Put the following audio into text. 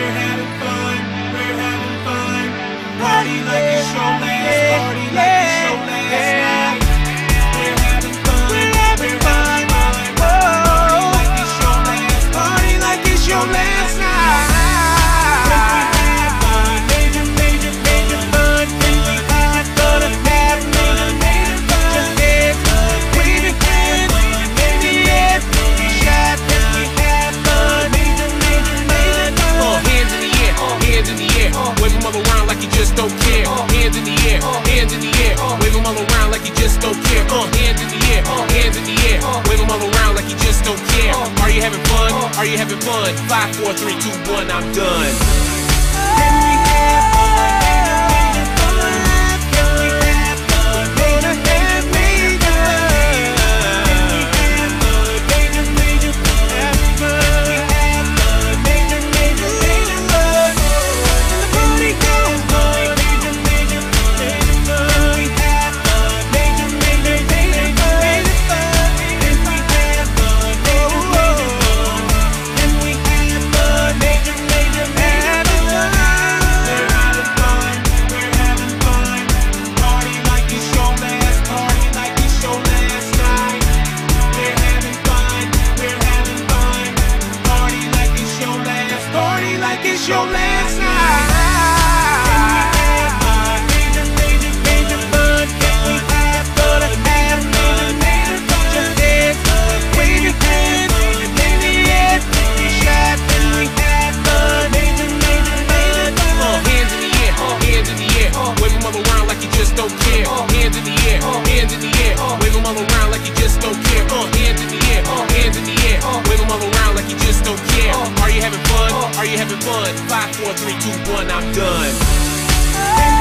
we're having fun, we're having fun. Party like it's your last, party like it's your last night. We're having fun, we're having fun. Party like it's your last, party like it's your last night. Wave them all around like you just don't care. Hands in the air, hands in the air. Wave them all around like you just don't care. Hands in the air, hands in the air. Wave them all around like you just don't care. Are you having fun? Are you having fun? 5, 4, 3, 2, 1, I'm done. It's your last night. Major, major, major fun. We have fun, have fun. Just dance, wave your hands in the air. We shot and we have fun. Major, major, major fun. Hands in the air, hands in the air. Wave them all around like you just don't care. Hands in the air, hands in the air. Wave them all around like you just don't care. Hands in the air, hands in the air. Wave them all around like you just don't care. Are you having fun? Are you having fun? 5, 4, 3, 2, 1, I'm done.